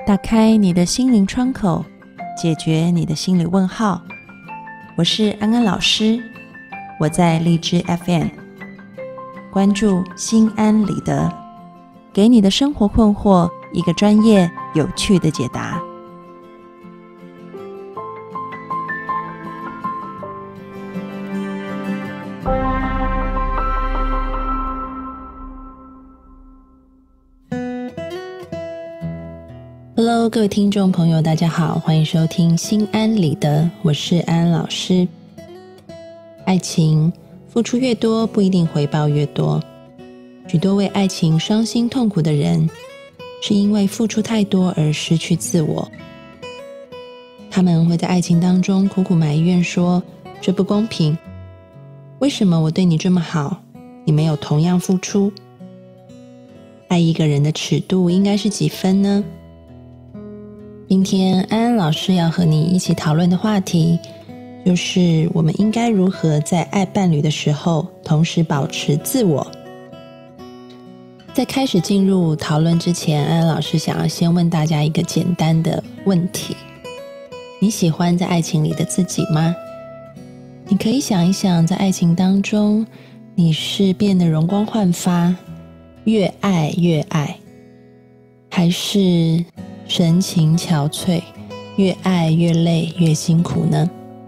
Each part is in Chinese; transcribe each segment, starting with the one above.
打开你的心灵窗口，解决你的心理问号。我是安安老师，我在荔枝 FM， 关注心安理得，给你的生活困惑一个专业有趣的解答。Hello， 各位听众朋友，大家好，欢迎收听心安理得，我是安安老师。爱情付出越多，不一定回报越多。许多为爱情伤心痛苦的人，是因为付出太多而失去自我。他们会在爱情当中苦苦埋怨说，这不公平，为什么我对你这么好，你没有同样付出？爱一个人的尺度应该是几分呢？今天安安老师要和你一起讨论的话题，就是我们应该如何在爱伴侣的时候，同时保持自我。在开始进入讨论之前，安安老师想要先问大家一个简单的问题：你喜欢在爱情里的自己吗？你可以想一想，在爱情当中，你是变得容光焕发，越爱越爱，还是神情憔悴，越爱越累，越辛苦呢？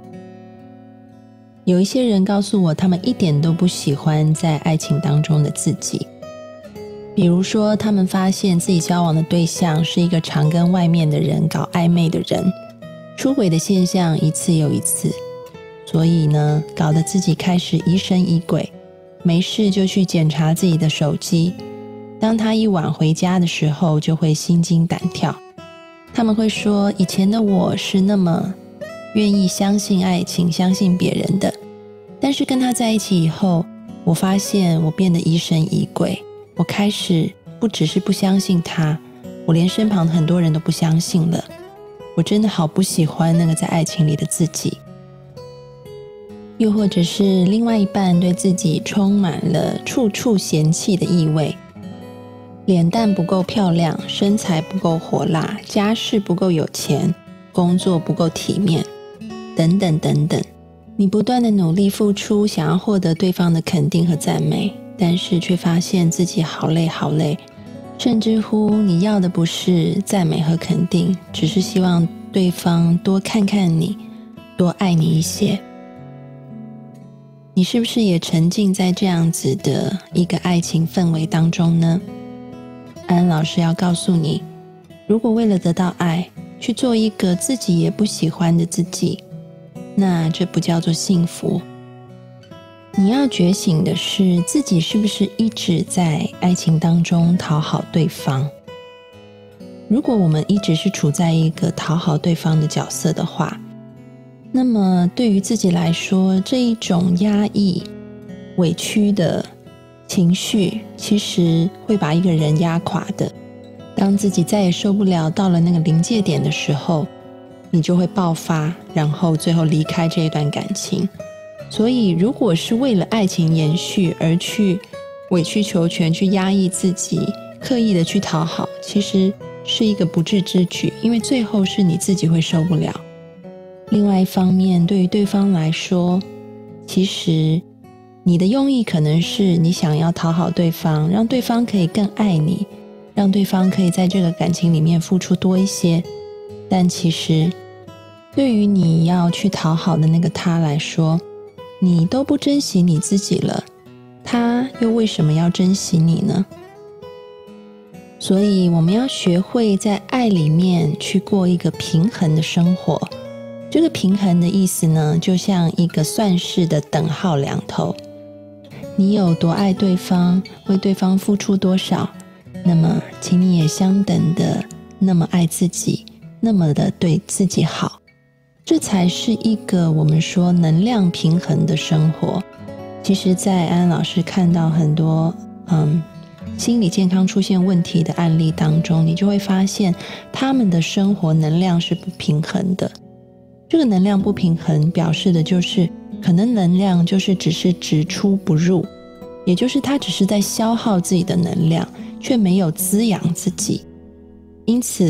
有一些人告诉我，他们一点都不喜欢在爱情当中的自己。比如说，他们发现自己交往的对象是一个常跟外面的人搞暧昧的人，出轨的现象一次又一次，所以呢，搞得自己开始疑神疑鬼，没事就去检查自己的手机。当他一晚回家的时候，就会心惊胆跳。他们会说，以前的我是那么愿意相信爱情，相信别人的，但是跟他在一起以后，我发现我变得疑神疑鬼，我开始不只是不相信他，我连身旁的很多人都不相信了。我真的好不喜欢那个在爱情里的自己。又或者是另外一半对自己充满了处处嫌弃的意味，脸蛋不够漂亮，身材不够火辣，家世不够有钱，工作不够体面，等等等等。你不断的努力付出，想要获得对方的肯定和赞美，但是却发现自己好累好累，甚至乎你要的不是赞美和肯定，只是希望对方多看看你，多爱你一些。你是不是也沉浸在这样子的一个爱情氛围当中呢？安安老师要告诉你，如果为了得到爱，去做一个自己也不喜欢的自己，那这不叫做幸福。你要觉醒的是，自己是不是一直在爱情当中讨好对方？如果我们一直是处在一个讨好对方的角色的话，那么对于自己来说，这一种压抑、委屈的情绪其实会把一个人压垮的。当自己再也受不了，到了那个临界点的时候，你就会爆发，然后最后离开这一段感情。所以如果是为了爱情延续而去委曲求全，去压抑自己，刻意的去讨好，其实是一个不智之举，因为最后是你自己会受不了。另外一方面，对于对方来说，其实你的用意可能是你想要讨好对方，让对方可以更爱你，让对方可以在这个感情里面付出多一些。但其实对于你要去讨好的那个他来说，你都不珍惜你自己了，他又为什么要珍惜你呢？所以我们要学会在爱里面去过一个平衡的生活。这个平衡的意思呢，就像一个算式的等号两头，你有多爱对方，为对方付出多少，那么请你也相等的那么爱自己，那么的对自己好，这才是一个我们说能量平衡的生活。其实在安安老师看到很多心理健康出现问题的案例当中，你就会发现他们的生活能量是不平衡的。这个能量不平衡表示的就是可能能量就是只是直出不入，也就是他只是在消耗自己的能量，却没有滋养自己。因此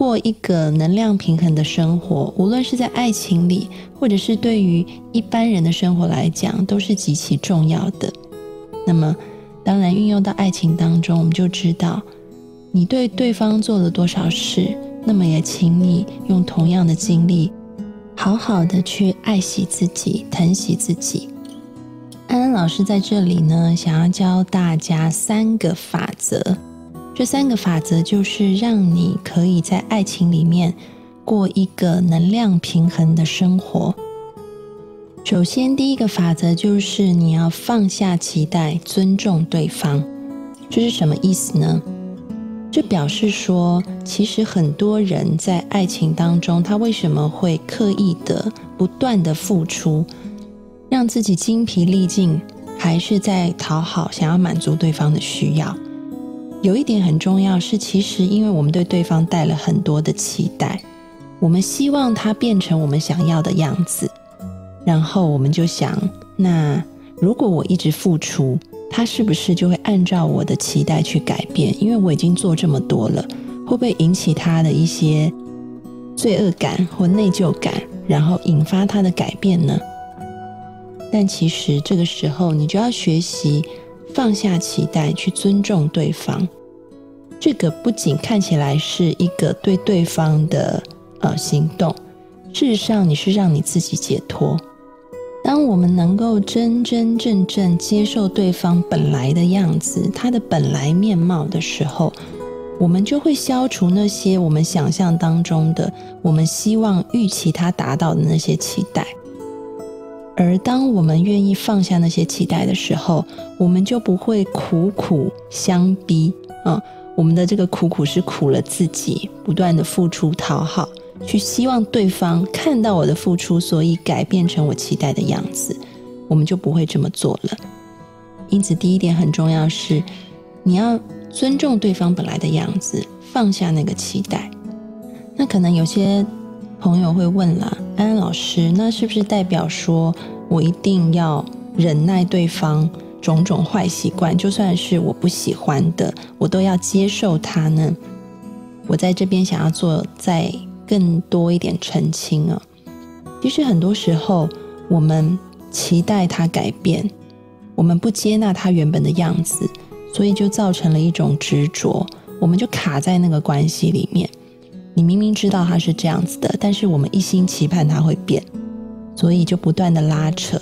过一个能量平衡的生活，无论是在爱情里，或者是对于一般人的生活来讲，都是极其重要的。那么当然运用到爱情当中，我们就知道你对对方做了多少事，那么也请你用同样的精力好好的去爱惜自己，疼惜自己。安安老师在这里呢，想要教大家3个法则。这3个法则就是让你可以在爱情里面过一个能量平衡的生活。首先，第一个法则就是你要放下期待，尊重对方。这是什么意思呢？这表示说，其实很多人在爱情当中，他为什么会刻意的不断的付出，让自己精疲力尽，还是在讨好，想要满足对方的需要。有一点很重要是，其实因为我们对对方带了很多的期待，我们希望他变成我们想要的样子，然后我们就想，那如果我一直付出，他是不是就会按照我的期待去改变？因为我已经做这么多了，会不会引起他的一些罪恶感或内疚感，然后引发他的改变呢？但其实这个时候你就要学习放下期待，去尊重对方。这个不仅看起来是一个对对方的行动，事实上你是让你自己解脱。当我们能够真真正正接受对方本来的样子，他的本来面貌的时候，我们就会消除那些我们想象当中的，我们希望预期他达到的那些期待。而当我们愿意放下那些期待的时候，我们就不会苦苦相逼我们的这个苦苦是苦了自己，不断的付出讨好，去希望对方看到我的付出，所以改变成我期待的样子，我们就不会这么做了。因此第一点很重要是，你要尊重对方本来的样子，放下那个期待。那可能有些朋友会问了，安安老师，那是不是代表说我一定要忍耐对方种种坏习惯，就算是我不喜欢的，我都要接受它呢？我在这边想要做再更多一点澄清其实很多时候我们期待他改变，我们不接纳他原本的样子，所以就造成了一种执着，我们就卡在那个关系里面。你明明知道他是这样子的，但是我们一心期盼他会变，所以就不断的拉扯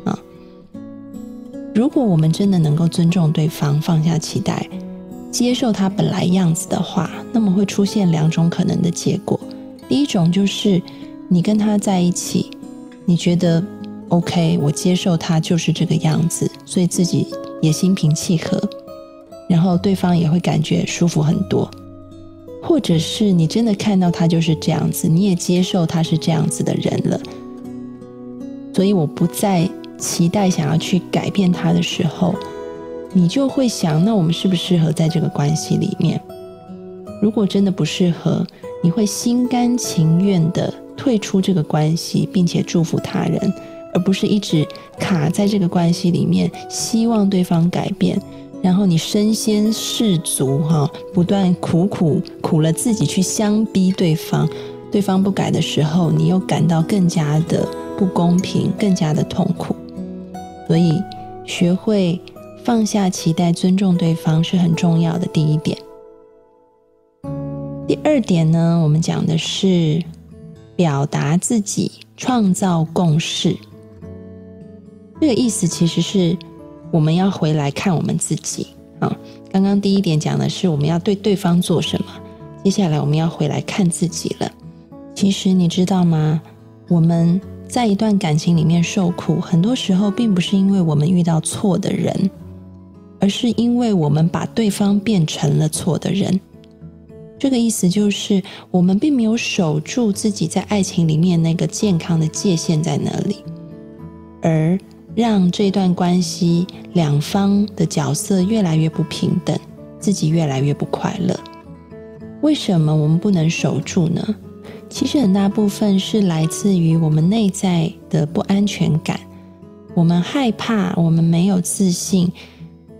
如果我们真的能够尊重对方，放下期待，接受他本来样子的话，那么会出现2种可能的结果。第一种就是你跟他在一起，你觉得 OK， 我接受他就是这个样子，所以自己也心平气和，然后对方也会感觉舒服很多。或者是你真的看到他就是这样子，你也接受他是这样子的人了，所以我不再期待想要去改变他的时候，你就会想，那我们适不适合在这个关系里面？如果真的不适合，你会心甘情愿的退出这个关系，并且祝福他人，而不是一直卡在这个关系里面，希望对方改变，然后你身先士卒不断苦了自己去相逼对方，对方不改的时候，你又感到更加的不公平，更加的痛苦。所以学会放下期待，尊重对方是很重要的第一点。第2点呢，我们讲的是表达自己，创造共识。这个意思其实是我们要回来看我们自己刚刚第1点讲的是我们要对对方做什么，接下来我们要回来看自己了。其实你知道吗，我们在一段感情里面受苦，很多时候并不是因为我们遇到错的人，而是因为我们把对方变成了错的人。这个意思就是我们并没有守住自己在爱情里面那个健康的界限在哪里，而让这段关系2方的角色越来越不平等，自己越来越不快乐。为什么我们不能守住呢？其实很大部分是来自于我们内在的不安全感，我们害怕，我们没有自信。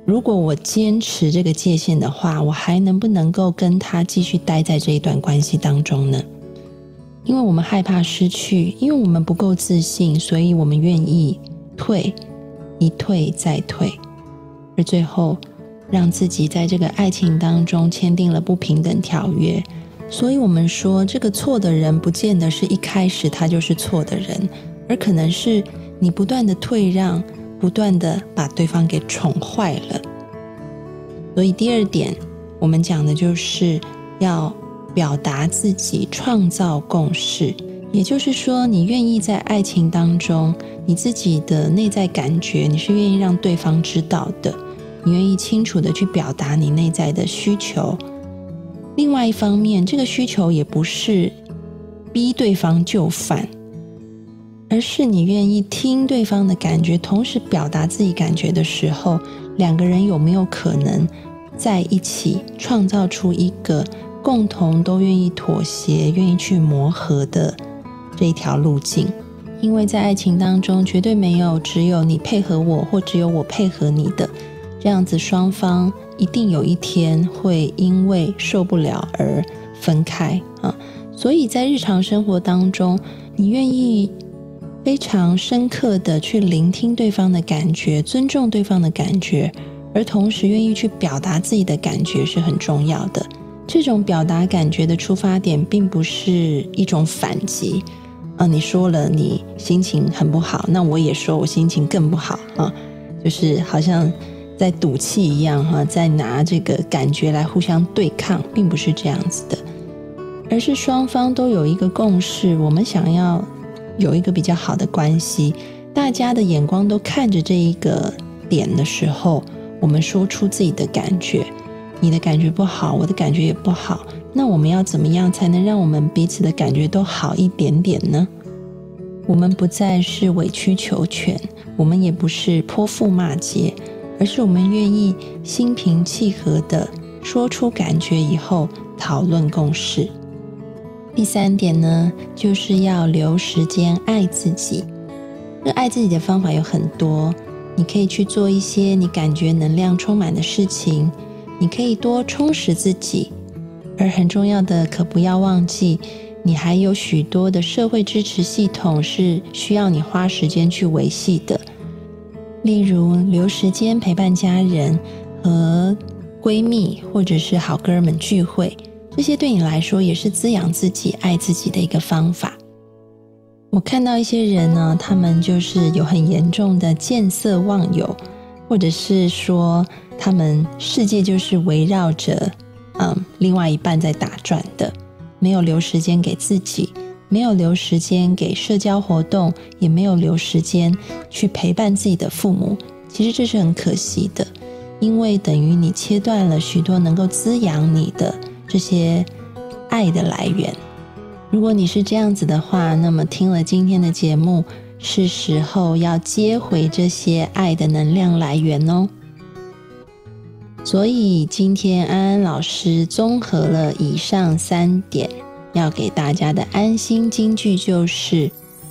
如果我坚持这个界限的话，我还能不能够跟他继续待在这一段关系当中呢？因为我们害怕失去，因为我们不够自信，所以我们愿意退，一退再退，而最后让自己在这个爱情当中签订了不平等条约。所以我们说，这个错的人不见得是一开始他就是错的人，而可能是你不断的退让，不断的把对方给宠坏了。所以第二点，我们讲的就是要表达自己，创造共识。也就是说，你愿意在爱情当中，你自己的内在感觉，你是愿意让对方知道的，你愿意清楚的去表达你内在的需求。另外一方面，这个需求也不是逼对方就范，而是你愿意听对方的感觉，同时表达自己感觉的时候，两个人有没有可能在一起创造出一个共同都愿意妥协、愿意去磨合的这一条路径？因为在爱情当中，绝对没有只有你配合我，或只有我配合你的，这样子双方一定有一天会因为受不了而分开啊。所以在日常生活当中，你愿意非常深刻的去聆听对方的感觉，尊重对方的感觉，而同时愿意去表达自己的感觉是很重要的。这种表达感觉的出发点并不是一种反击你说了你心情很不好，那我也说我心情更不好就是好像在赌气一样在拿这个感觉来互相对抗，并不是这样子的，而是双方都有一个共识，我们想要有一个比较好的关系，大家的眼光都看着这一个点的时候，我们说出自己的感觉，你的感觉不好，我的感觉也不好，那我们要怎么样才能让我们彼此的感觉都好一点点呢？我们不再是委曲求全，我们也不是泼妇骂街，而是我们愿意心平气和的说出感觉以后讨论共识。第三点呢，就是要留时间爱自己。这爱自己的方法有很多，你可以去做一些你感觉能量充满的事情，你可以多充实自己，而很重要的，可不要忘记你还有许多的社会支持系统是需要你花时间去维系的，例如留时间陪伴家人，和闺蜜或者是好哥们聚会，这些对你来说也是滋养自己、爱自己的一个方法。我看到一些人呢，他们就是有很严重的见色忘友，或者是说他们世界就是围绕着另外一半在打转的，没有留时间给自己，没有留时间给社交活动，也没有留时间去陪伴自己的父母。其实这是很可惜的，因为等于你切断了许多能够滋养你的这些爱的来源。如果你是这样子的话，那么听了今天的节目，是时候要接回这些爱的能量来源哦。所以今天安安老师综合了以上3点，要给大家的安心金句就是：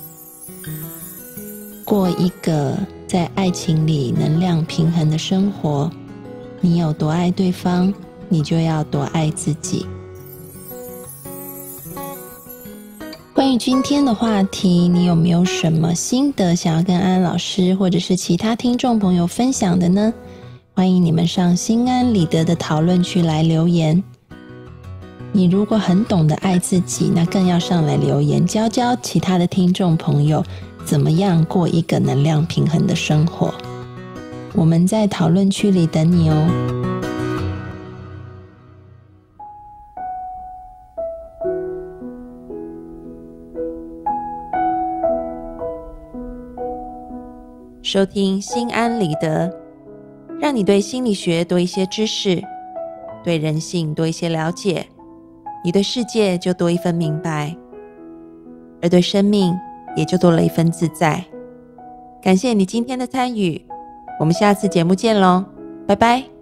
过一个在爱情里能量平衡的生活，你有多爱对方，你就要多爱自己。关于今天的话题，你有没有什么心得想要跟安安老师或者是其他听众朋友分享的呢？欢迎你们上心安理得的讨论区来留言。你如果很懂得爱自己，那更要上来留言，教教其他的听众朋友怎么样过一个能量平衡的生活。我们在讨论区里等你哦。收听心安理得，让你对心理学多一些知识，对人性多一些了解，你对世界就多一分明白，而对生命也就多了一分自在。感谢你今天的参与，我们下次节目见咯，拜拜。